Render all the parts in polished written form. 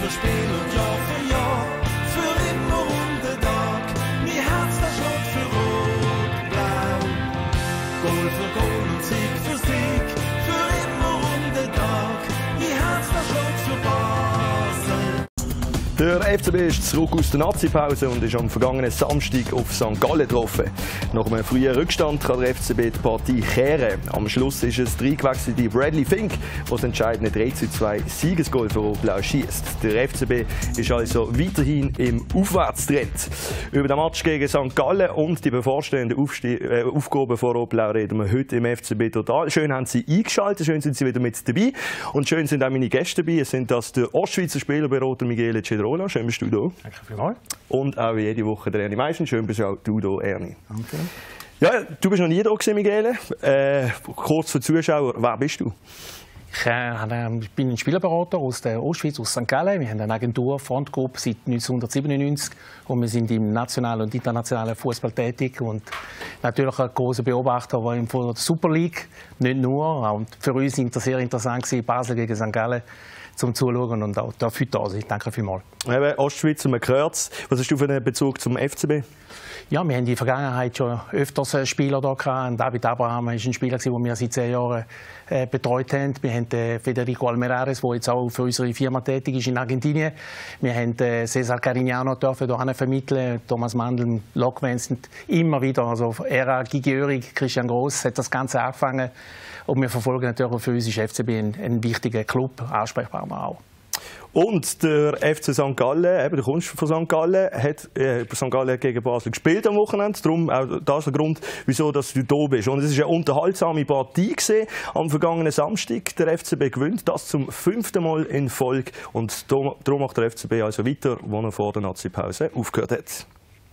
für Spiel und Jahr für Jahr, für immer und den Tag. Mein Herz, das schlägt für Rot-Blau. Goal für Goal und Sieg für Sieg, für immer und den Tag. Mein Herz, das schlägt für Basel. Der FCB ist zurück aus der Nazi-Pause und ist am vergangenen Samstag auf St. Gallen getroffen. Nach einem frühen Rückstand kann der FCB die Partie kehren. Am Schluss ist es der eingewechselte Bradley Fink, der das entscheidende 3:2 Siegesgoal für Rot-Blau schießt. Der FCB ist also weiterhin im Aufwärtstrend. Über den Match gegen St. Gallen und die bevorstehenden Aufgaben von Rot-Blau reden wir heute im FCB Total. Schön haben Sie eingeschaltet, schön sind Sie wieder mit dabei und schön sind auch meine Gäste dabei. Es sind das der Ostschweizer Spielerberater Michele Cedrola. Schön bist du da. Danke vielmals. Und auch wie jede Woche der Ernie Meissen. Schön bist auch du da, Ernie. Danke. Ja, du bist noch nie da gewesen, Michele. Kurz für die Zuschauer, wer bist du? Ich bin ein Spielerberater aus der Ostschweiz, aus St. Gallen. Wir haben eine Agentur, Frontgroup, seit 1997 und wir sind im nationalen und internationalen Fußball tätig und natürlich ein großer Beobachter war von der Super League, nicht nur. Und für uns sehr interessant gewesen, Basel gegen St. Gallen zum Zuschauen und auch dafür da sein. Danke vielmals. Eben, Ostschweiz, man hört es. Was hast du für einen Bezug zum FCB? Ja, wir haben in der Vergangenheit schon öfters Spieler da gehabt. David Abraham war ein Spieler, den wir seit 10 Jahren betreut haben. Wir haben Federico Almerares, der jetzt auch für unsere Firma tätig ist in Argentinien. Wir haben Cesar Carignano hierher vermitteln. Thomas Mandl, Lockwens sind immer wieder. Also Ära, Gigi Örig, Christian Gross hat das Ganze angefangen. Und wir verfolgen natürlich auch für uns ist FCB ein wichtiger Club, Ansprechpartner auch. Und der FC St. Gallen, eben der Kunst von St. Gallen, hat St. Gallen gegen Basel gespielt am Wochenende. Darum auch das ist der Grund, wieso dass du da bist. Und es war eine unterhaltsame Partie am vergangenen Samstag. Der FCB gewinnt das zum 5. Mal in Folge. Und darum macht der FCB also weiter, wo er vor der Nazi-Pause aufgehört hat.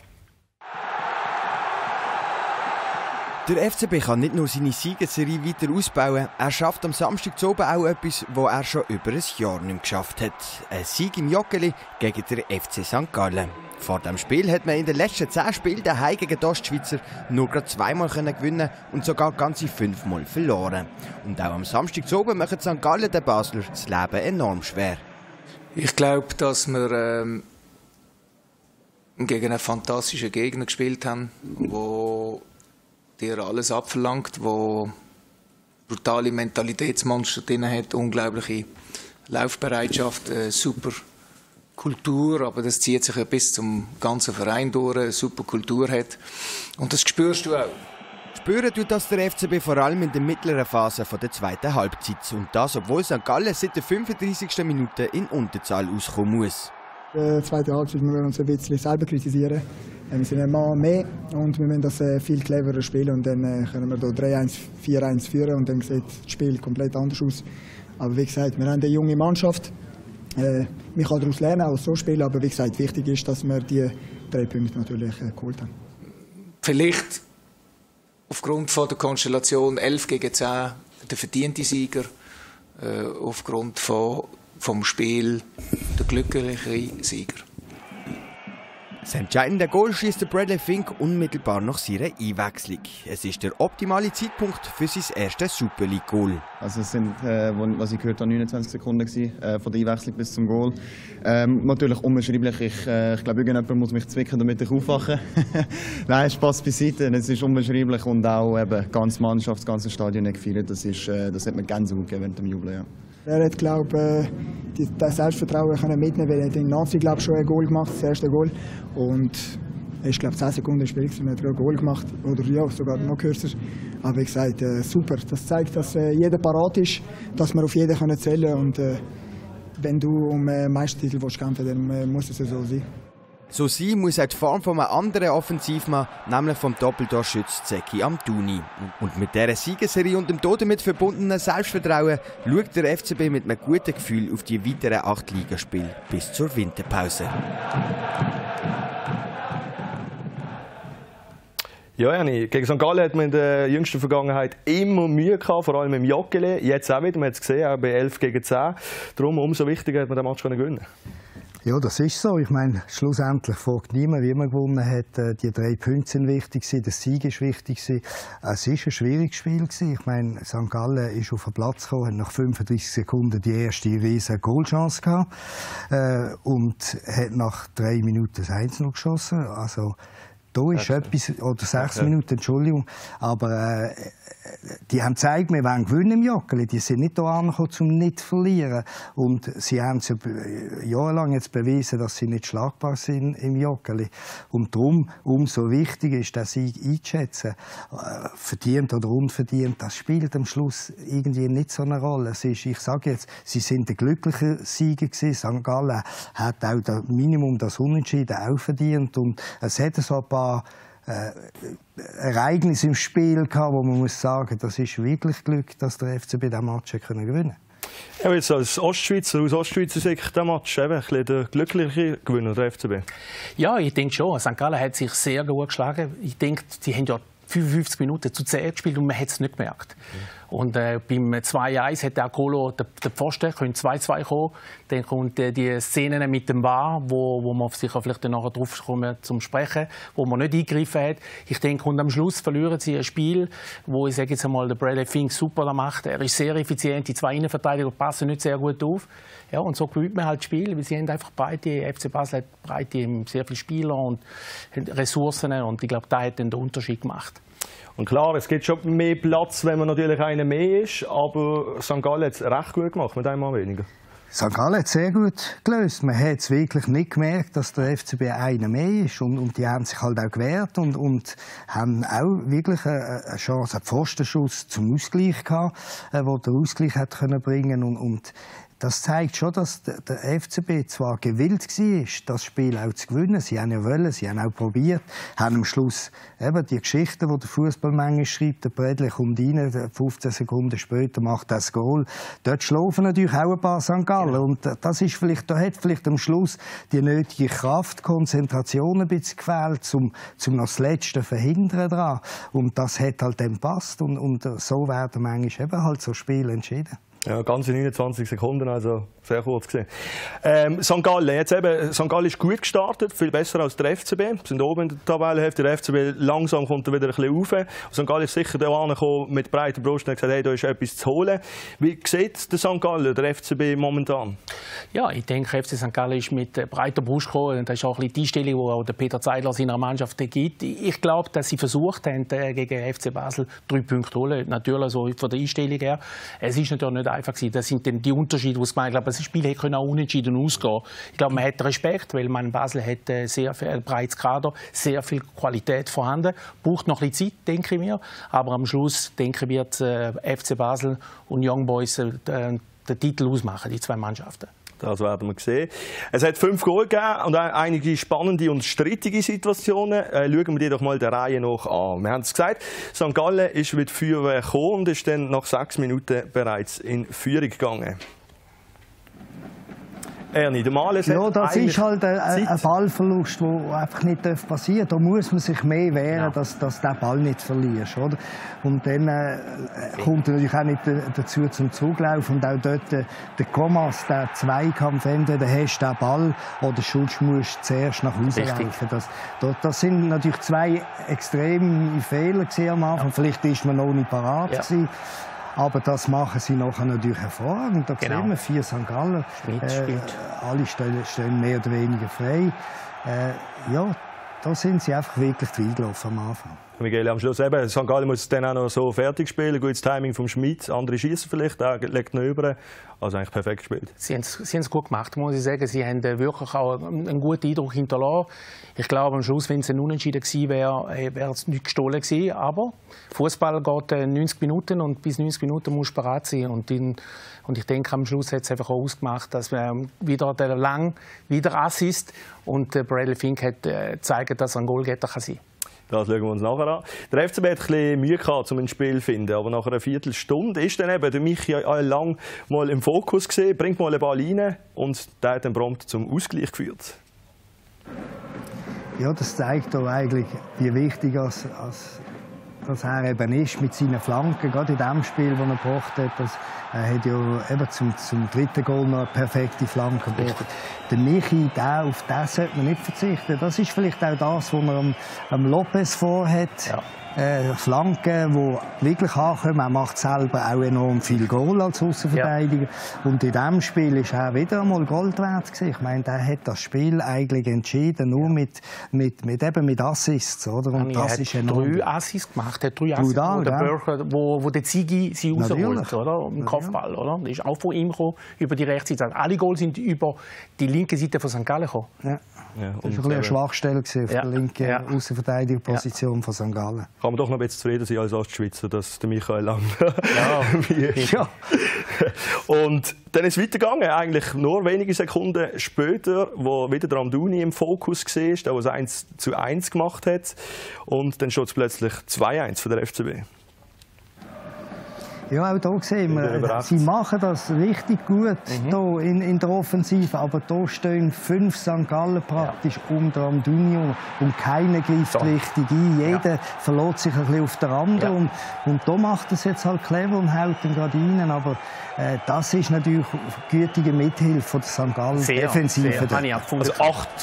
Der FCB kann nicht nur seine Siegesserie weiter ausbauen, er schafft am Samstag zu oben auch etwas, was er schon über ein Jahr nicht mehr geschafft hat. Ein Sieg im Joggeli gegen den FC St. Gallen. Vor dem Spiel hat man in den letzten 10 Spielen daheim gegen die Ostschweizer nur gerade 2-mal gewinnen und sogar ganze 5-mal verloren. Und auch am Samstag zu oben machen St. Gallen den Basler das Leben enorm schwer. Ich glaube, dass wir gegen einen fantastischen Gegner gespielt haben, wo dir alles abverlangt, wo brutale Mentalitätsmonster drin hat, unglaubliche Laufbereitschaft, super Kultur, aber das zieht sich ja bis zum ganzen Verein durch, eine super Kultur hat und das spürst du auch. Spüren tut das der FCB vor allem in der mittleren Phase der zweiten Halbzeit und das, obwohl St. Gallen seit der 35. Minute in Unterzahl auskommen muss. In der zweiten Halbzeit müssen wir uns ein bisschen selber kritisieren. Wir sind ein Mann mehr und wir müssen das viel cleverer spielen und dann können wir hier 3-1, 4-1 führen und dann sieht das Spiel komplett anders aus. Aber wie gesagt, wir haben eine junge Mannschaft. Man kann daraus lernen, auch so spielen, aber wie gesagt, wichtig ist, dass wir die 3 Punkte natürlich geholt haben. Vielleicht aufgrund von der Konstellation 11 gegen 10 der verdiente Sieger, aufgrund vom Spiel der glückliche Sieger. Das entscheidende Goal schießt der Bradley Fink unmittelbar nach seiner Einwechslung. Es ist der optimale Zeitpunkt für sein erstes Super League Goal. Also es sind, was ich gehört habe, 29 Sekunden gewesen, von der Einwechslung bis zum Goal. Natürlich unbeschreiblich. Ich glaube, irgendjemand muss mich zwicken, damit ich aufwache. Nein, Spaß beiseite. Es ist unbeschreiblich und auch eben ganz Mannschaft, das ganze Stadion gefeiert. Das hat mir Gänsehaut gegeben während dem Jubeln. Ja. Er hat, glaube ich, das Selbstvertrauen mitnehmen, weil er hat in Nazi, glaube ich, schon ein Goal gemacht, das erste Goal. Und er ist, glaube ich, 10 Sekunden im Spiel gewesen, hat er ein Goal gemacht. Oder ja, sogar noch kürzer. Aber wie gesagt, super. Das zeigt, dass jeder parat ist, dass wir auf jeden zählen können. Und wenn du um Meistertitel kämpfen willst, dann muss es so sein. So sein muss auch die Form von einem anderen Offensivmann, nämlich vom Doppeltorschütz Zeki Amdouni. Und mit dieser Siegesserie und dem damit verbundenen Selbstvertrauen schaut der FCB mit einem guten Gefühl auf die weiteren 8 Ligaspiele bis zur Winterpause. Ja, Ernie, gegen St. Gallen hat man in der jüngsten Vergangenheit immer Mühe gehabt, vor allem im Joggeli. Jetzt auch wieder, man hat es gesehen, auch bei 11 gegen 10. Darum umso wichtiger hat man den Match gewinnen. Ja, das ist so. Ich meine, schlussendlich fragt niemand, wie man gewonnen hat. Die 3 Punkte sind wichtig gewesen, der Sieg ist wichtig gewesen. Es war ein schwieriges Spiel gewesen. Ich meine, St. Gallen ist auf den Platz gekommen, hat nach 35 Sekunden die erste riesige Goalchance gehabt und hat nach 3 Minuten das 1-0 geschossen. Also da ist etwas, oder 6 Minuten, Entschuldigung. Aber die haben gezeigt, wir wollen gewinnen im Joggeli. Die sind nicht hierher gekommen, um nicht zu verlieren. Und sie haben jahrelang jetzt bewiesen, dass sie nicht schlagbar sind im Joggeli. Und darum umso wichtiger ist, den Sieg einzuschätzen. Verdient oder unverdient, das spielt am Schluss irgendwie nicht so eine Rolle. Es ist, ich sage jetzt, sie sind der glückliche Sieger gewesen. St. Gallen hat auch das Minimum, das Unentschieden, auch verdient. Und es hat so ein paar Ereignisse im Spiel gehabt, wo man muss sagen, das ist wirklich Glück, dass der FCB diesen Match gewinnen konnte. Ja, jetzt als Ostschweizer, aus Ostschweizer Sicht, der Match eben ein bisschen der glückliche Gewinner der FCB. Ja, ich denke schon. St. Gallen hat sich sehr gut geschlagen. Ich denke, sie haben ja 55 Minuten zu 10 gespielt und man hat es nicht gemerkt. Und beim 2-1 hat der Colo den Pfosten, können 2-2 kommen. Dann kommt die Szenen mit dem VAR, wo man sicher vielleicht nachher drauf kommen zum Sprechen, wo man nicht eingegriffen hat. Ich denke, und am Schluss verlieren sie ein Spiel, wo ich sage jetzt einmal, der Bradley Fink super macht. Er ist sehr effizient, die 2 Innenverteidiger passen nicht sehr gut auf. Ja, und so gewinnt man halt das Spiel, weil sie haben einfach breite, FC Basel hat breite, sehr viele Spieler und Ressourcen und ich glaube, da hat dann den Unterschied gemacht. Und klar, es gibt schon mehr Platz, wenn man natürlich einer mehr ist, aber St. Gallen hat es recht gut gemacht, mit einmal weniger. St. Gallen hat es sehr gut gelöst. Man hat es wirklich nicht gemerkt, dass der FCB einer mehr ist. Und die haben sich halt auch gewehrt und haben auch wirklich eine Chance, einen Pfostenschuss zum Ausgleich gehabt, wo der Ausgleich hat können bringen und das zeigt schon, dass der FCB zwar gewillt war, das Spiel auch zu gewinnen. Sie haben ja wollen, sie haben auch probiert, haben am Schluss eben die Geschichten, die der Fußball manchmal schreibt, der Brädli kommt rein, 15 Sekunden später macht das Goal. Dort schlafen natürlich auch ein paar St. Gallen. Und das ist vielleicht, da hat vielleicht am Schluss die nötige Kraft, Konzentration ein bisschen gefehlt, um noch das Letzte verhindern dran. Und das hat halt dann gepasst. Und so werden manchmal eben halt so Spiele entschieden. Ja, ganze 29 Sekunden, also sehr kurz gesehen. St. Gallen, jetzt eben, St. Gallen ist gut gestartet, viel besser als der FCB. Wir sind oben in der Tabellenhälfte, der FCB langsam kommt er wieder ein bisschen rauf. St. Gallen ist sicher da angekommen mit breiter Brust und hat gesagt, hey, da ist etwas zu holen. Wie sieht der St. Gallen, der FCB momentan? Ja, ich denke, FC St. Gallen ist mit breiter Brust gekommen. Das ist auch ein bisschen die Einstellung, die auch der Peter Zeidler seiner Mannschaft gibt. Ich glaube, dass sie versucht haben, gegen FC Basel 3 Punkte zu holen. Natürlich so von der Einstellung her. Es ist natürlich nicht einfach gewesen. Das sind dann die Unterschiede, die es gemacht. Ich glaube, das Spiel hätte auch unentschieden ausgehen. Ich glaube, man hat Respekt, weil man in Basel hat sehr viel breites Kader, sehr viel Qualität vorhanden. Braucht noch ein bisschen Zeit, denke ich mir. Aber am Schluss, denke ich, wird FC Basel und Young Boys den Titel ausmachen, die 2 Mannschaften. Das werden wir sehen. Es hat 5 Goal gegeben und einige spannende und strittige Situationen. Schauen wir die doch mal der Reihe nach an. Wir haben es gesagt, St. Gallen ist mit Führung gekommen und ist dann nach 6 Minuten bereits in Führung gegangen. Ernie, der Males ja, das ist halt ein Ballverlust, der einfach nicht passieren darf. Da muss man sich mehr wehren, dass du den Ball nicht verlierst. Oder? Und dann kommt er natürlich auch nicht dazu zum Zurücklaufen. Und auch dort der Comas, der Zweikampf, entweder hast du den Ball oder sonst musst du zuerst nach Hause laufen. Das sind natürlich 2 extreme Fehler am Anfang. Ja. Vielleicht ist man noch nicht parat gewesen. Aber das machen sie nachher natürlich hervorragend. Da sehen wir 4 St. Gallen. Alle stehen mehr oder weniger frei. Ja, da sind sie einfach wirklich reingelaufen am Anfang. Miguel, am Schluss eben, St. Gallen muss dann auch noch so fertig spielen. Gutes Timing vom Schmid, andere schießen vielleicht, der legt noch über. Also eigentlich perfekt gespielt. Sie haben es gut gemacht, muss ich sagen. Sie haben wirklich auch einen guten Eindruck hinterlassen. Ich glaube, am Schluss, wenn es ein Unentschieden gewesen wäre, wäre es nicht gestohlen gewesen. Aber Fußball geht 90 Minuten und bis 90 Minuten muss bereit sein. Und ich denke, am Schluss hat es einfach auch ausgemacht, dass wir wieder der Lang wieder Assist und Bradley Fink hat gezeigt, dass er ein Goalgetter sein kann. Das schauen wir uns nachher an. Der FCB hat ein bisschen Mühe gehabt, um ein Spiel zu finden. Aber nach einer Viertelstunde ist dann eben der Michael Lang mal im Fokus gesehen, bringt mal einen Ball rein und der hat dann prompt zum Ausgleich geführt. Ja, das zeigt auch eigentlich, wie wichtig als dass er eben ist mit seinen Flanken, gerade in dem Spiel, das er gebracht hat. Er hat ja eben zum dritten Goal noch eine perfekte Flanke gebracht. Der Michi, auf den sollte man nicht verzichten. Das ist vielleicht auch das, was man am Lopez vorhat. Ja. Flanken, die wirklich ankommen. Er macht selber auch enorm viel Goal als Außenverteidiger. Ja. Und in diesem Spiel ist er wieder einmal Gold wert gewesen. Ich meine, er hat das Spiel eigentlich entschieden, nur mit Assists. Oder? Und das ist enorm. 3 Assists gemacht, hat 3 Assists, wo der Ziggy sie rausholt, oder? Im Kopfball, oder? Das ist auch von ihm gekommen, über die rechte Seite. Alle Goals sind über die linke Seite von St. Gallen gekommen. Ja. Ja, das war eine Schwachstelle auf der linken Außenverteidigerposition von St. Gallen. Kann man doch noch ein bisschen zufrieden sein als Ostschweizer, dass der Michael Lang ja. Und dann ist es weitergegangen, eigentlich nur wenige Sekunden später, wo wieder der Amdouni im Fokus war, der es 1:1 gemacht hat. Und dann steht es plötzlich 2:1 für den FCB. Ja, auch hier sehen wir, sie machen das richtig gut hier in der Offensive, aber hier stehen 5 St. Gallen praktisch unter Amdouni und keiner greift richtig ein. Jeder verlässt sich ein bisschen auf den anderen und da macht es jetzt halt clever und haut ihn gerade rein, aber das ist natürlich gütige Mithilfe von der St. Gallen Defensive. Also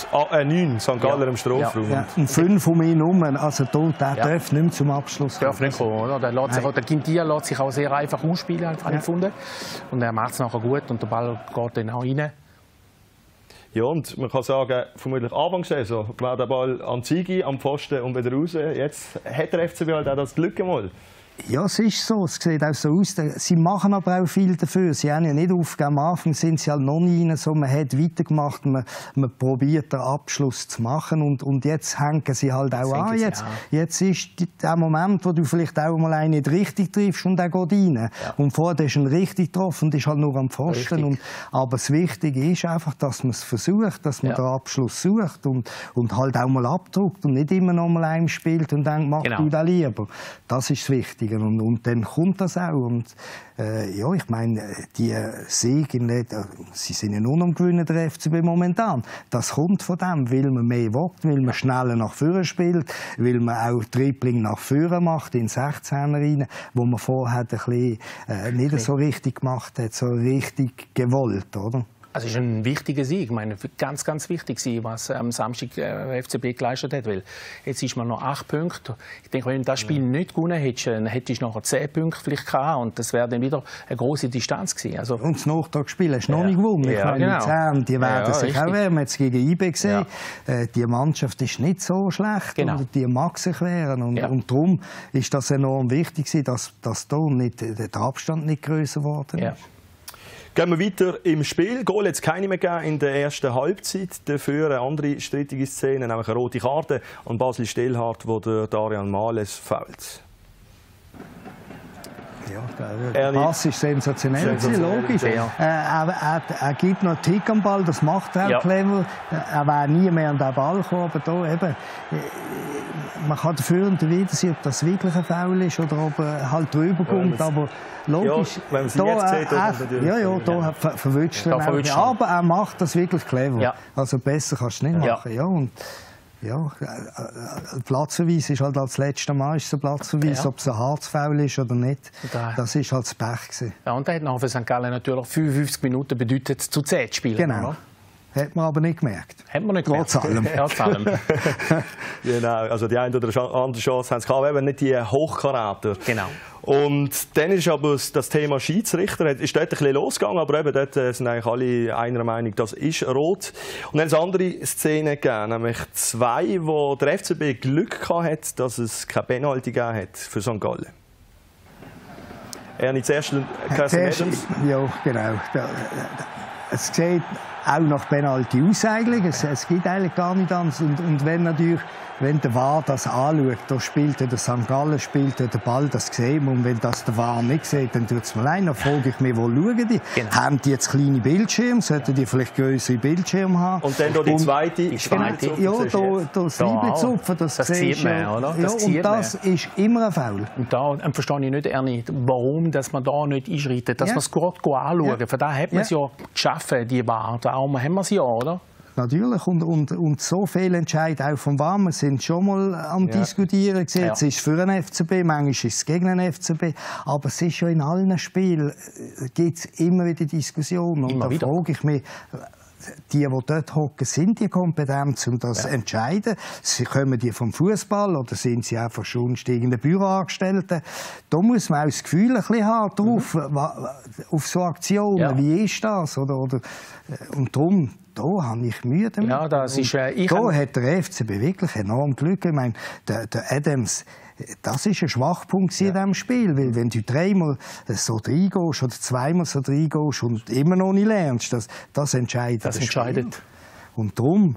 9 St. Galler im Strafraum. Ja. Und 5 um ihn herum, also der darf nicht mehr zum Abschluss kommen. Darf nicht kommen, oder? Der Quintia lässt sich auch sehr einfach ausspielen, habe ich gefunden. Und er macht es nachher gut und der Ball geht dann auch rein. Ja, und man kann sagen, vermutlich Anfangssaison war der Ball an Ziggy, am Pfosten und wieder raus. Jetzt hat der FCB halt auch das Glück einmal. Ja, es ist so. Es sieht auch so aus. Sie machen aber auch viel dafür. Sie haben ja nicht aufgegeben. Am Anfang sind sie halt noch nie rein. So, man hat weitergemacht, man probiert den Abschluss zu machen und jetzt hängen sie halt auch an. Jetzt ist der Moment, wo du vielleicht auch mal einen nicht richtig triffst und der geht rein. Ja. Und vorher ist er richtig getroffen und ist halt nur am Pfosten. Aber das Wichtige ist einfach, dass man es versucht, dass man den Abschluss sucht und halt auch mal abdruckt und nicht immer noch mal einem spielt und denkt, mach du das lieber. Das ist das Wichtige. Und dann kommt das auch. Und ja, ich meine, die Siege, sie sind ja nur am Gewinnen der FCB momentan. Das kommt von dem, weil man mehr will, weil man schneller nach vorne spielt, weil man auch Dribbling nach vorne macht, in 16er rein, wo man vorher ein bisschen nicht so richtig gemacht hat, so richtig gewollt, oder? Also es ist ein wichtiger Sieg. Ich meine, ganz, ganz wichtig, was am Samstag der FCB geleistet hat. Weil jetzt ist man noch 8 Punkte. Ich denke, wenn du das Spiel nicht gewonnen hättest, dann hättest du nachher 10 Punkte vielleicht gehabt. Und das wäre dann wieder eine grosse Distanz gewesen. Also und das Nachtragsspiel hast du noch nicht gewonnen. Ich meine, die 10, die werden sich auch wehren. Wir haben es gegen IB gesehen. Die Mannschaft ist nicht so schlecht. Und die mag sich wehren. Und darum ist das enorm wichtig, dass da nicht, der Abstand nicht grösser geworden ist. Gehen wir weiter im Spiel. Goal hat es keine mehr gegeben in der ersten Halbzeit. Dafür eine andere strittige Szene, nämlich eine rote Karte an Basel Stellhardt, wo der Darian Males fällt. Ja, der Pass ist sensationell, logisch. Er gibt noch einen Tick am Ball, das macht er auch clever. Er wäre nie mehr an den Ball gekommen, aber da eben, man kann dafür und wieder sehen, ob das wirklich ein Foul ist oder ob er halt drüber kommt, aber logisch. Ja, wenn man sie jetzt sieht, da verwünscht er auch. Aber er macht das wirklich clever. Ja. Also besser kannst du nicht machen. Ja, und ja, Platzverweis ist halt als letzter Mal ist ein Platzverweis, ob es ein Harzfoul ist oder nicht. Das ist halt das Pech gewesen. Ja, und der hat nachher für St. Gallen natürlich 55 Minuten bedeutet zu 10 spielen. Genau. Oder? Hat man aber nicht gemerkt. Hat man nicht gemerkt. Trotz allem. Genau, also die eine oder andere Chance haben sie gehabt, aber nicht die Hochkaräter. Genau. Und dann ist aber das Thema Schiedsrichter, ist dort ein bisschen losgegangen, aber eben dort sind eigentlich alle einer Meinung, das ist rot. Und dann hat es andere Szenen gegeben, nämlich 2, wo der FCB Glück hatte, dass es keine Penalty gegeben hat für St. Gallen. Er nicht zuerst Casey Adams. Ja, genau. Es sieht auch nach Penalty aus eigentlich. Es gibt eigentlich gar nicht anders. Und wenn natürlich, wenn der VAR das anschaut, da spielt der St. Gallen, spielt der Ball, das sehen wir. Und wenn das der VAR nicht sieht, dann tut es mir leid. Dann frage ich mich, wo schauen die? Genau. Haben die jetzt kleine Bildschirme? Sollten die vielleicht größere Bildschirme haben? Und dann die zweite. Ja, da das Lieblingszupfen, das sieht man, oder? Ja, und das ist immer ein Foul. Und da verstehe ich nicht, Ernie, warum dass man da nicht einschreitet, dass man es gerade anschauen. Von da hat man es ja geschaffen, die VAR. Darum haben wir es ja, oder? natürlich. Und so viele Entscheidungen auch vom VAR. Wir sind schon mal am Diskutieren gewesen. Jetzt ist es für den FCB, manchmal ist es gegen den FCB. Aber es ist schon in allen Spielen, gibt es immer wieder Diskussionen. Und da frage ich mich, die dort hocken, sind die kompetent, um das zu entscheiden? Kommen die vom Fußball oder sind sie einfach schon steigende Büroangestellte? Da muss man auch das Gefühl ein bisschen haben, drauf, auf so Aktionen. Ja. Wie ist das? Und darum, da habe ich Mühe damit. Ja, das ist, da hat der FCB wirklich enorm Glück. Ich meine, der Adams, das war ein Schwachpunkt in diesem Spiel. Weil wenn du 3-mal so reingehst oder 2-mal so reingehst und immer noch nicht lernst, das entscheidet. Das entscheidet. Und darum,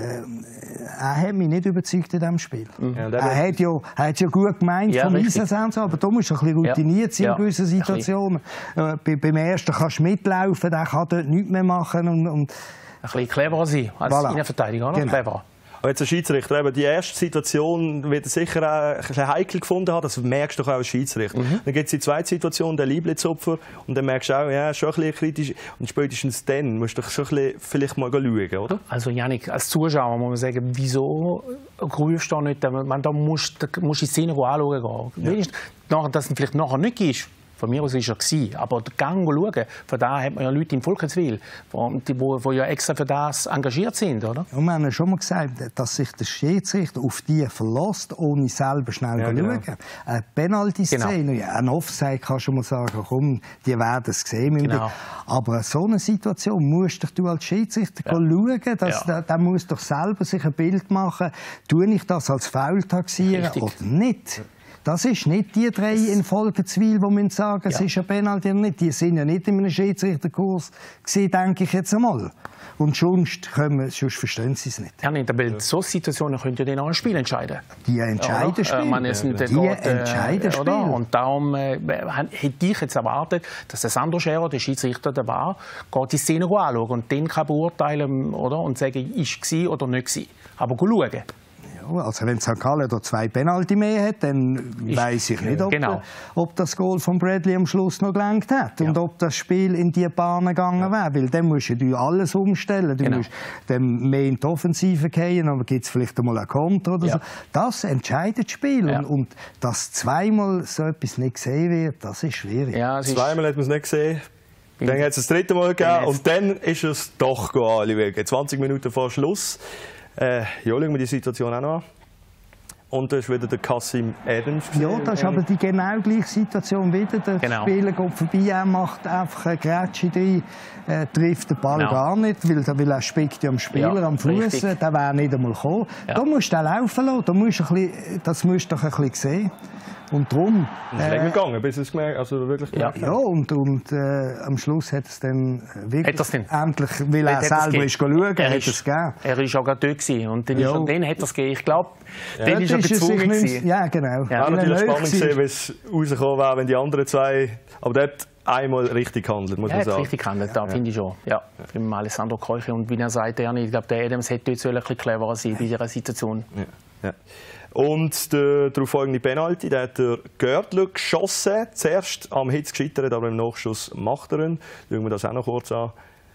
er hat mich nicht überzeugt in diesem Spiel. Ja, er hat ja gut gemeint vom Einsatz, aber da musst du ein bisschen routiniert sein in gewissen Situationen. Beim ersten kannst du mitlaufen, der kann dort nichts mehr machen. Ein bisschen cleverer sein als Innenverteidiger, oder? Genau. Cleverer. Aber jetzt der Schiedsrichter, eben die erste Situation wird er sicher auch ein bisschen heikel gefunden haben, das merkst du auch als Schiedsrichter. Dann gibt es die zweite Situation, der Lieblingsopfer, und dann merkst du auch, ja, schon ein bisschen kritisch, und spätestens dann musst du schon ein bisschen vielleicht mal schauen, oder? Also Jannik, als Zuschauer muss man sagen, wieso rufst du da nicht, da musst du die Szene anschauen gehen. Ja. Dass es vielleicht nachher nicht ist. Von mir aus war er. Aber den Gang schauen, von da hat man ja Leute in Volkenswil, die ja extra für das engagiert sind, oder? Und wir haben ja schon mal gesagt, dass sich der Schiedsrichter auf die verlässt, ohne selber schnell zu schauen. Eine Penalty-Szene, ein Offside kannst du mal sagen, komm, die werden es sehen. Genau. Aber so eine Situation musst du als Schiedsrichter schauen, der muss doch selber sich ein Bild machen, tue ich das als Foul taxieren oder nicht. Das ist nicht die 3 in Volkenswil, die müssen sagen, es ist ein Penalty oder nicht. Die sind ja nicht in einem Schiedsrichterkurs gewesen, denke ich jetzt einmal. Und sonst verstehen sie es nicht. Ja, nicht, aber so Situationen könnt ihr dann auch ein Spiel entscheiden. Die entscheiden Spiel. Die entscheiden Spiel. Und darum hätte ich jetzt erwartet, dass der Sandro Scherer, der Schiedsrichter, der war, geht die Szene anschauen und dann kann beurteilen, oder? Und sagen, ist es oder nicht gewesen. Aber schauen. Also wenn St. Gallen da 2 Penalty mehr hat, dann weiss ich nicht, ob das Goal von Bradley am Schluss noch gelenkt hat und ob das Spiel in die Bahn gegangen wäre. Weil dann musst du alles umstellen. Du musst dann mehr in die Offensive gehen, aber gibt es vielleicht einmal einen Konter oder so. Das entscheidet das Spiel. Und dass 2-mal so etwas nicht gesehen wird, das ist schwierig. Ja, 2-mal hat man es nicht gesehen. Dann hat es das 3. Mal gegeben und dann ist es doch anschauen. 20 Minuten vor Schluss. Schauen wir die Situation auch noch an. Und da ist wieder der Kassim Adams. Ja, das ist aber die genau gleiche Situation wieder. Der Spieler geht vorbei, er macht einfach eine Grätsche rein, trifft den Ball gar nicht, weil er spickt ja am Spieler am Fuß. Der wäre nicht einmal gekommen. Da musst du laufen lassen. Das musst du doch ein bisschen sehen. Und darum... Es ist länger gegangen, bis es wirklich gemerkt hat. Ja, und am Schluss hat es dann wirklich endlich, weil er selber ist schauen, hat es gegeben. Er war auch gerade dort gewesen. Und dann hat er es gegeben. Ich glaube, dann ist er gezwungen gewesen. Ja, genau. Ja. War natürlich spannend gewesen, wie es rausgekommen wäre, wenn die anderen 2... Aber dort einmal richtig gehandelt, muss man sagen. Richtig gehandelt, da finde ich schon. Ja, für Alessandro Keuche. Und wie er sagt, ich glaube, der Adams hätte dort ein bisschen cleverer sein bei dieser Situation. Ja. Und der darauffolgende Penalty, der hat der Görtler geschossen. Zuerst am Hitz gescheitert, aber im Nachschuss macht er ihn. Schauen wir das auch noch kurz an.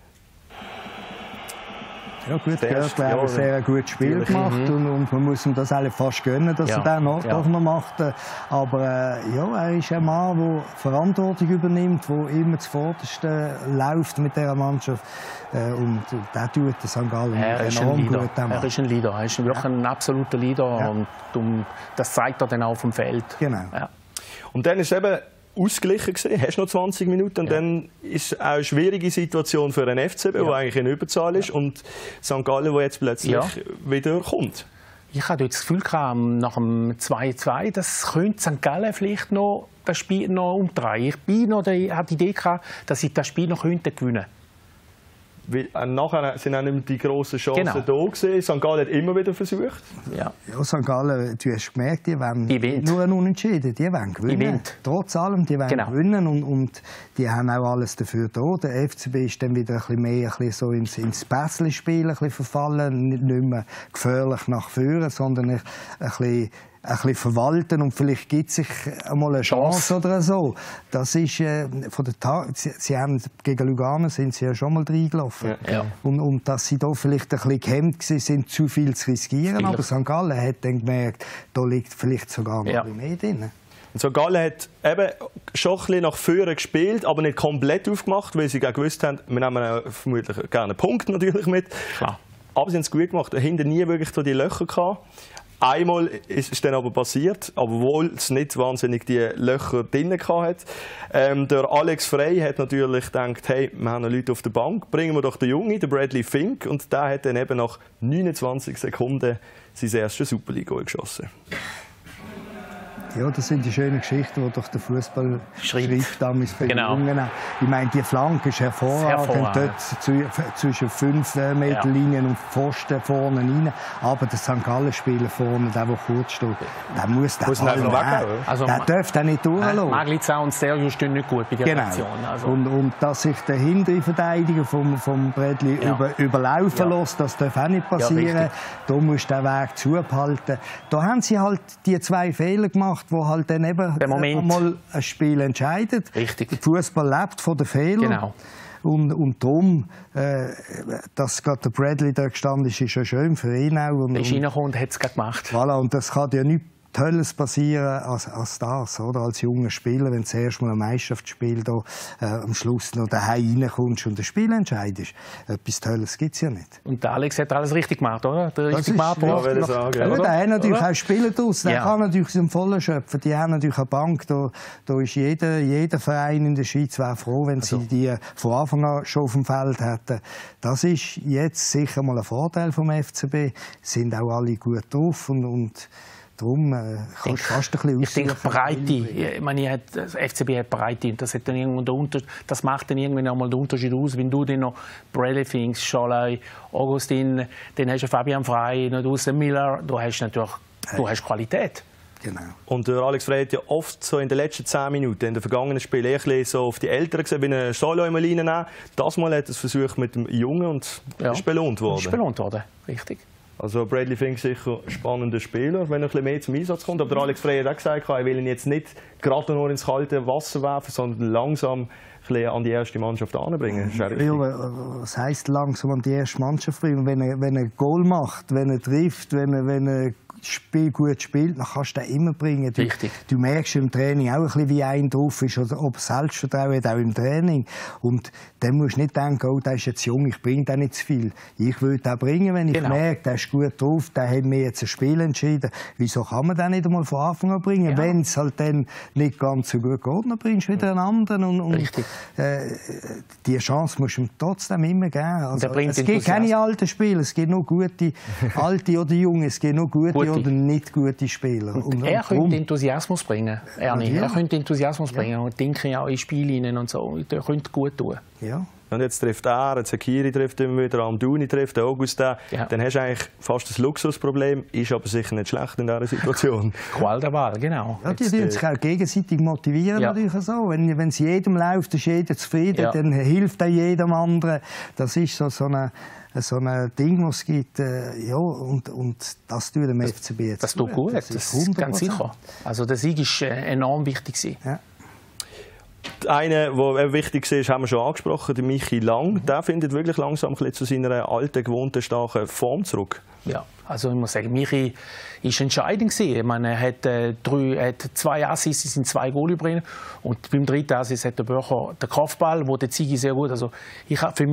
Ja gut, Görtler hat ein sehr gutes Spiel gemacht und man muss ihm das alle fast gönnen, dass er das doch noch macht. Aber er ist ein Mann, der Verantwortung übernimmt, der immer zuvorderst läuft mit dieser Mannschaft. Und der tut St. Gallen enorm gut. Er ist ein Leader, er ist wirklich ein absoluter Leader und das zeigt er dann auch auf dem Feld. Genau. Ja. Und dann ist eben ausgeglichen gewesen, hast noch 20 Minuten und dann ist auch eine schwierige Situation für den FCB, der eigentlich in Überzahl ist und St. Gallen, der jetzt plötzlich wieder kommt. Ich hatte das Gefühl, nach dem 2-2, das könnte St. Gallen vielleicht noch das Spiel noch umdrehen. Ich hatte die Idee, dass ich das Spiel noch gewinnen könnte. Nachher sind auch nicht die grossen Chancen da gewesen. St. Gallen hat immer wieder versucht. Ja, St. Gallen, du hast gemerkt, die wollen nur einen Unentschieden, die wollen gewinnen. Trotz allem, die wollen gewinnen und die haben auch alles dafür da. Der FCB ist dann wieder ein bisschen mehr so ins Pässli-Spiel verfallen, nicht mehr gefährlich nach vorne, sondern ein bisschen ein bisschen verwalten und vielleicht gibt es sich einmal eine Chance oder so. Das ist von der Sie haben gegen Lugano sind sie ja schon mal reingelaufen. Ja. Und dass sie da vielleicht ein bisschen gehemmt sind, zu viel zu riskieren. Aber St. Gallen hat dann gemerkt, da liegt vielleicht sogar noch ein bisschen mehr drin. Und St. Gallen hat eben schon ein bisschen nach vorne gespielt, aber nicht komplett aufgemacht, weil sie gewusst haben, wir nehmen vermutlich gerne einen Punkt natürlich mit. Klar. Aber sie haben es gut gemacht. Hinten nie wirklich so die Löcher gehabt. Einmal ist es dann aber passiert, obwohl es nicht wahnsinnig die Löcher drin hatte. Der Alex Frey hat natürlich gedacht, hey, wir haben noch Leute auf der Bank, bringen wir doch den Jungen, den Bradley Fink. Und der hat dann eben nach 29 Sekunden sein erstes Super League-Goal geschossen. Ja, das sind die schönen Geschichten, die durch den Fußball schreibt damals für die Jungen. Ich meine, die Flanke ist hervorragend, dort zwischen 5 Meter Linien und Pfosten vorne rein. Aber der St. Gallen-Spieler vorne, der kurz steht, der muss den Ball weg. Also, der darf den nicht durchlassen. Maglitza und Sergio stehen nicht gut bei der Aktion. Also. Und dass sich der hintere Verteidiger vom Bradley überlaufen lässt, das darf auch nicht passieren. Da muss der Weg zuhalten. Da haben sie halt die 2 Fehler gemacht, wo halt dann eben mal ein Spiel entscheidet. Richtig. Der Fußball lebt von den Fehlern. Genau. Und darum, dass gerade der Bradley da gestanden ist, ist ja schön für ihn auch. Der ist reingekommen und hat es gemacht. Voilà, und das kann ja nichts Tolles passieren als das, oder? Als junger Spieler, wenn du zuerst mal ein Meisterschaftsspiel da, am Schluss noch daheim reinkommst und das Spiel entscheidest. Etwas Tolles gibt es ja nicht. Und der Alex hat alles richtig gemacht, oder? Der richtig gemacht. Der hat natürlich auch Spieler draus. Der kann natürlich zum Vollen schöpfen. Die haben natürlich eine Bank. Da ist jeder Verein in der Schweiz wäre froh, wenn sie die von Anfang an schon auf dem Feld hätten. Das ist jetzt sicher mal ein Vorteil vom FCB. Sind auch alle gut drauf und darum kannst du fast ein bisschen Ich denke, Breite. Ich meine, das FCB hat Breite. Das, hat dann das macht dann irgendwann einmal den Unterschied aus. Wenn du dann noch Bradley Fink, Schalay, Augustin, dann hast du Fabian Frey, du hast Miller, du hast Qualität. Genau. Und der Alex Frey hat ja oft so in den letzten 10 Minuten in den vergangenen Spielen ein bisschen so auf die Älteren gesehen, wie einen Solo immer reinnehmen. Das Mal hat er es versucht mit dem Jungen und ist belohnt worden. Ist belohnt worden, richtig. Also Bradley Fink sicher ein spannender Spieler, wenn er ein bisschen mehr zum Einsatz kommt. Aber der Alex Frey hat auch gesagt, er will ihn jetzt nicht gerade nur ins kalte Wasser werfen, sondern langsam an die erste Mannschaft anbringen. Ja, was heisst langsam an die erste Mannschaft bringen? Wenn er ein Goal macht, wenn er trifft, wenn er Spiel gut spielt, dann kannst du den immer bringen. Du merkst im Training auch ein bisschen, wie ein drauf ist, oder ob er Selbstvertrauen hat, auch im Training. Und dann musst du nicht denken, oh, der ist jetzt jung, ich bringe den nicht zu viel. Ich will den bringen, wenn ich merke, der ist gut drauf, der hat mir jetzt ein Spiel entschieden. Wieso kann man den nicht einmal von Anfang an bringen? Wenn es halt dann nicht ganz so gut geht, dann bringst du wieder einen anderen. Die Chance musst du ihm trotzdem immer geben. Also, es gibt keine alten Spieler, es gibt nur gute, alte oder junge, es gibt nur gute oder nicht gute Spieler. Und er könnte Enthusiasmus bringen. Er könnte Enthusiasmus bringen und denke auch in Spiele und so. Er könnte gut tun. Ja. Und jetzt trifft er, Zakiri trifft immer wieder, Amdouni trifft, Augustin. Ja. Dann hast du eigentlich fast ein Luxusproblem, ist aber sicher nicht schlecht in dieser Situation. Qual der Wahl, genau. Ja, die tun sich auch gegenseitig motivieren natürlich so. Wenn es jedem läuft, ist jeder zufrieden, dann hilft auch jedem anderen. Das ist so ein Ding, was es gibt. Und das tut dem FCB jetzt. Das tut gut, das ist ganz sicher. Also der Sieg war enorm wichtig. Ja. Einer, der wichtig ist, haben wir schon angesprochen, der Michi Lang. Der findet wirklich langsam zu seiner alten, gewohnten, starken Form zurück. Ja, also ich muss sagen, Michi war entscheidend. Ich meine, er hat 2 Assists in 2 Goal übrigens. Und beim 3. Assist hat der Böcher den Kopfball, wo der Zigi sehr gut. Also ich habe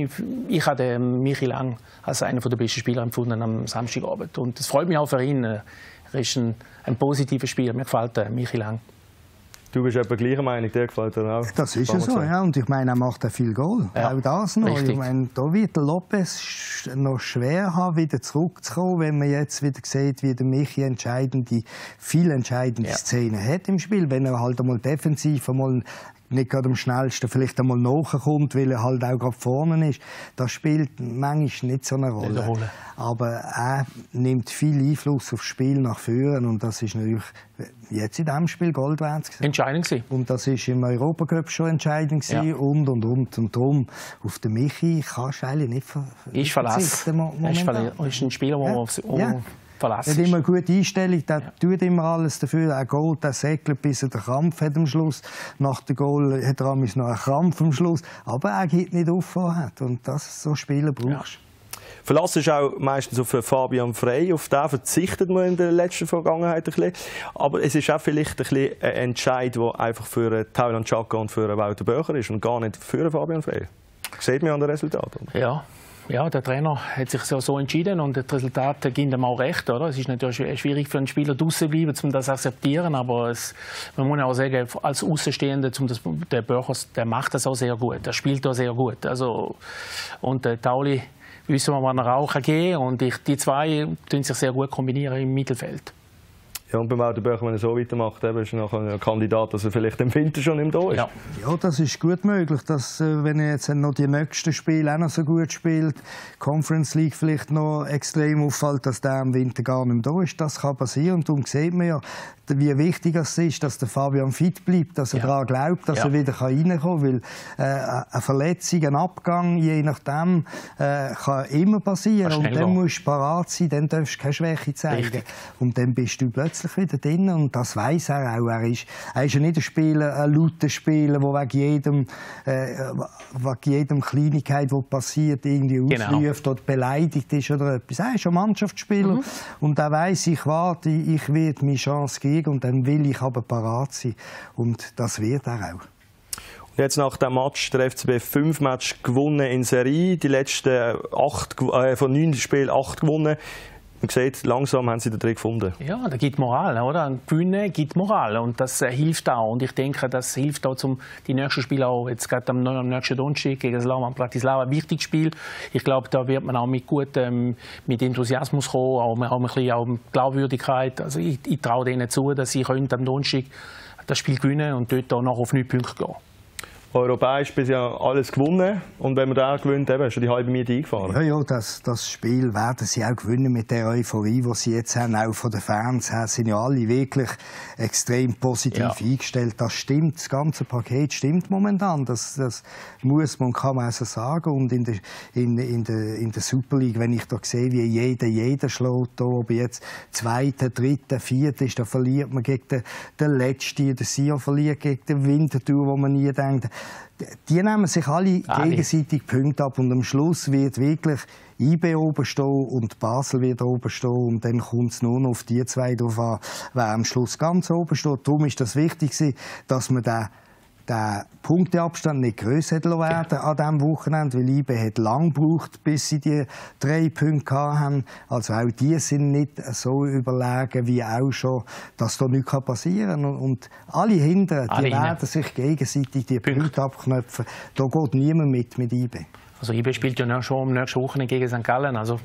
den Michi Lang als einen der besten Spieler empfunden am Samstagabend. Und es freut mich auch für ihn. Er ist ein positiver Spieler. Mir gefällt Michi Lang. Du bist etwa gleicher Meinung, dir gefällt er auch? Das ist ja so, ja. Und ich meine, er macht viel Goal. Ja. Auch das noch. Richtig. Ich meine, da wird der Lopez noch schwer haben, wieder zurückzukommen, wenn man jetzt wieder sieht, wie der Michi viel entscheidende Szenen hat im Spiel. Wenn er halt einmal defensiv nicht gerade am schnellsten vielleicht einmal nachkommt, weil er halt auch gerade vorne ist. Das spielt manchmal nicht so eine Rolle. Aber er nimmt viel Einfluss aufs Spiel nach vorne und das ist natürlich jetzt in diesem Spiel Gold wert. Entscheidend gewesen. Und das ist im Europacup schon entscheidend gewesen und darum auf den Michi kannst du eigentlich nicht verzichten. Ist ein Spieler, der verlässlich. Hat immer eine gute Einstellung, der tut immer alles dafür. Ein Goal, der segelt, bis er den Krampf hat am Schluss. Nach dem Goal hat er noch einen Krampf am Schluss. Aber er gibt nicht auf, hat. Und das, so Spieler brauchst du. Verlassen ist auch meistens auf Fabian Frey. Auf den verzichtet man in der letzten Vergangenheit ein bisschen. Aber es ist auch vielleicht ein bisschen ein Entscheid, der einfach für Tauland Xhaka und für Wouter Böcher ist und gar nicht für Fabian Frey. Das sieht man an den Resultaten. Ja, der Trainer hat sich so entschieden und das Resultat gibt ihm auch recht. Oder? Es ist natürlich schwierig für einen Spieler draußen zu bleiben, um das zu akzeptieren, aber man muss auch sagen, als Außenstehender, der Böcher, der macht das auch sehr gut, der spielt auch sehr gut. Also, und der Tauli wissen wir, wann er auch gehen kann und die zwei tun sich sehr gut kombinieren im Mittelfeld. Ja, und beim Wouter Böcher, wenn er so weitermacht, ist er nachher ein Kandidat, dass er vielleicht im Winter schon nicht da ist. Ja, das ist gut möglich, dass wenn er jetzt noch die nächsten Spiele auch noch so gut spielt, Conference League vielleicht noch extrem auffällt, dass der im Winter gar nicht mehr da ist. Das kann passieren und darum sieht man ja, wie wichtig es ist, dass der Fabian fit bleibt, dass er daran glaubt, dass er wieder reinkommen kann, weil eine Verletzung, ein Abgang, je nachdem, kann immer passieren und dann musst du parat sein, dann darfst du keine Schwäche zeigen. Richtig. Und dann bist du plötzlich wieder drin und das weiss er auch. Er ist ja nicht ein lauter Spieler, der wegen jedem Kleinigkeit, die passiert, irgendwie ausruft oder beleidigt ist oder etwas. Er ist ein Mannschaftsspieler und er weiss, ich warte, ich werde meine Chance geben und dann will ich aber parat sein. Und das wird er auch. Und jetzt nach dem Match, der FCB 5 Matches gewonnen in Serie, die letzten von 9 Spielen 8 gewonnen. Man sieht, langsam haben sie den Trick gefunden. Ja, das gibt Moral, oder? Ein Gewinnen gibt Moral und das hilft auch. Und ich denke, das hilft auch, die nächsten Spiele auch. Jetzt geht am nächsten Donnerstag gegen Slavan Bratislava ein wichtiges Spiel. Ich glaube, da wird man auch mit Enthusiasmus kommen, auch ein bisschen auch mit Glaubwürdigkeit. Also ich traue denen zu, dass sie am Donnerstag das Spiel gewinnen und dort auch noch auf 9 Punkte gehen. Europäisch bisher alles gewonnen und wenn man da gewinnt, eben, schon die halbe Miete eingefahren. Ja, das Spiel werden sie auch gewinnen mit der Euphorie, die sie jetzt haben, auch von den Fans her, sind ja alle wirklich extrem positiv eingestellt. Das stimmt, das ganze Paket stimmt momentan, das muss man, kann man also sagen. Und in der Super League, wenn ich da sehe, wie jeder schlägt, ob jetzt Zweiter, Dritter, Vierter ist, da verliert man gegen den Letzten, der Sion verliert gegen den Winterthur, wo man nie denkt. Die nehmen sich alle gegenseitig Punkte ab und am Schluss wird wirklich IB oben stehen und Basel wird oben stehen und dann kommt es nur noch auf die zwei drauf an, wer am Schluss ganz oben steht. Darum ist das wichtig, dass man den Punkteabstand nicht grösser werden an diesem Wochenende, weil IB hat lang gebraucht, bis sie die 3 Punkte hatten. Also auch die sind nicht so überlegen wie auch schon, dass da nichts passieren kann. Und alle hinten, die werden sich gegenseitig die Punkte abknöpfen. Da geht niemand mit IB. Also IB spielt ja schon am nächsten Wochenende gegen St. Gallen. Also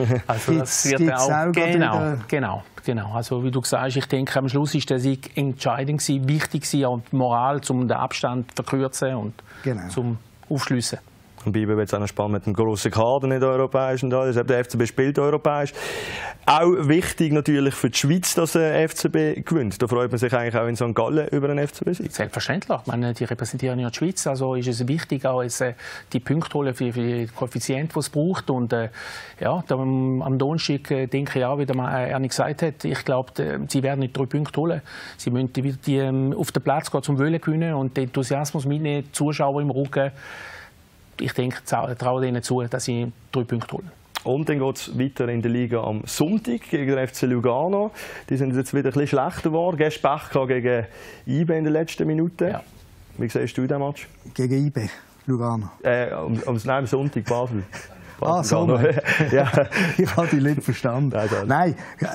das wird ja auch genau. Also wie du sagst, ich denke, am Schluss ist der Sieg entscheidend gewesen, wichtig gewesen, auch die Moral, um den Abstand zu verkürzen und zum Aufschliessen. Und bei IB wird es auch noch spannend mit dem grossen Kader, nicht europäisch und alles. Der FCB spielt europäisch. Auch wichtig natürlich für die Schweiz, dass der FCB gewinnt. Da freut man sich eigentlich auch in St. Gallen über einen FCB-Sieg. Selbstverständlich. Ich meine, die repräsentieren ja die Schweiz. Also ist es wichtig, auch die Punkte holen für die Koeffizient, die es braucht. Und am Donnerstag denke ich auch, wie der Ernie gesagt hat, ich glaube, sie werden nicht 3 Punkte holen. Sie müssen auf den Platz gehen, zum Wollen gewinnen und den Enthusiasmus mitnehmen, die Zuschauer im Rücken. Ich denke, ich traue denen zu, dass sie 3 Punkte holen. Und dann geht es weiter in der Liga am Sonntag gegen den FC Lugano. Die sind jetzt wieder ein bisschen schlechter geworden. Gestern Pech gegen IB in den letzten Minuten. Ja. Wie siehst du den Match? Gegen IB, Lugano? Am Sonntag, Basel. So. Ja. Ich habe dich nicht verstanden. Nein,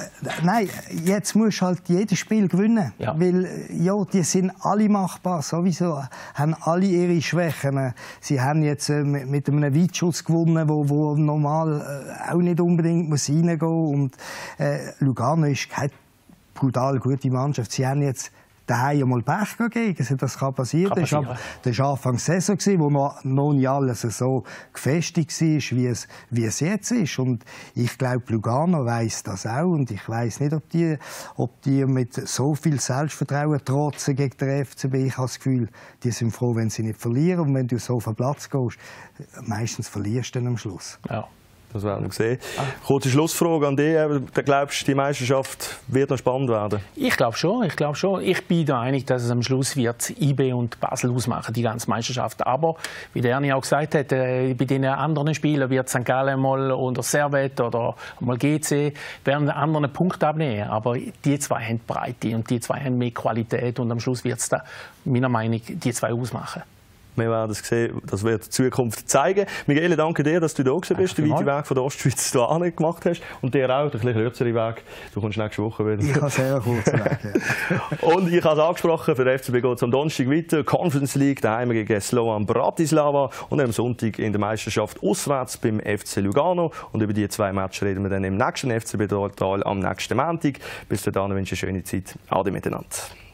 jetzt musst du halt jedes Spiel gewinnen. Ja. Weil die sind alle machbar, sowieso. Haben alle ihre Schwächen. Sie haben jetzt mit einem Weitschuss gewonnen, wo normal auch nicht unbedingt reingehen muss. Und Lugano ist keine brutal gute Mannschaft. Sie haben jetzt daheim einmal Pech gegeben. Das kann passieren. Das war Anfang der Saison, wo noch nicht alles so gefestigt war, wie es jetzt ist. Und ich glaube, Lugano weiss das auch. Und ich weiss nicht, ob die mit so viel Selbstvertrauen trotzen gegen den FCB. Ich habe das Gefühl, die sind froh, wenn sie nicht verlieren. Und wenn du so auf den Platz gehst, meistens verlierst du dann am Schluss. Ja. Das werden wir sehen. Kurze Schlussfrage an dich. Du glaubst, die Meisterschaft wird noch spannend werden? Ich glaube schon. Ich bin da einig, dass es am Schluss wird IB und Basel ausmachen, die ganze Meisterschaft. Aber, wie der Ernie auch gesagt hat, bei den anderen Spielen wird St. Gallen mal unter Servette oder mal GC werden anderen Punkte abnehmen. Aber die zwei haben Breite und die zwei haben mehr Qualität und am Schluss wird es da, meiner Meinung nach, die zwei ausmachen. Wir werden es sehen, das wird die Zukunft zeigen. Michele, danke dir, dass du da bist, den weiten Weg von der Ostschweiz hierher gemacht hast. Und dir auch, den etwas kürzeren Weg. Du kommst nächste Woche wieder. Ich habe sehr kurzen Weg, ja. Und ich habe es angesprochen, für den FCB geht es am Donnerstag weiter. Conference League, daheim gegen Slovan Bratislava. Und am Sonntag in der Meisterschaft auswärts beim FC Lugano. Und über die zwei Matches reden wir dann im nächsten FCB Total am nächsten Montag. Bis dahin wünsche ich eine schöne Zeit. Ade miteinander.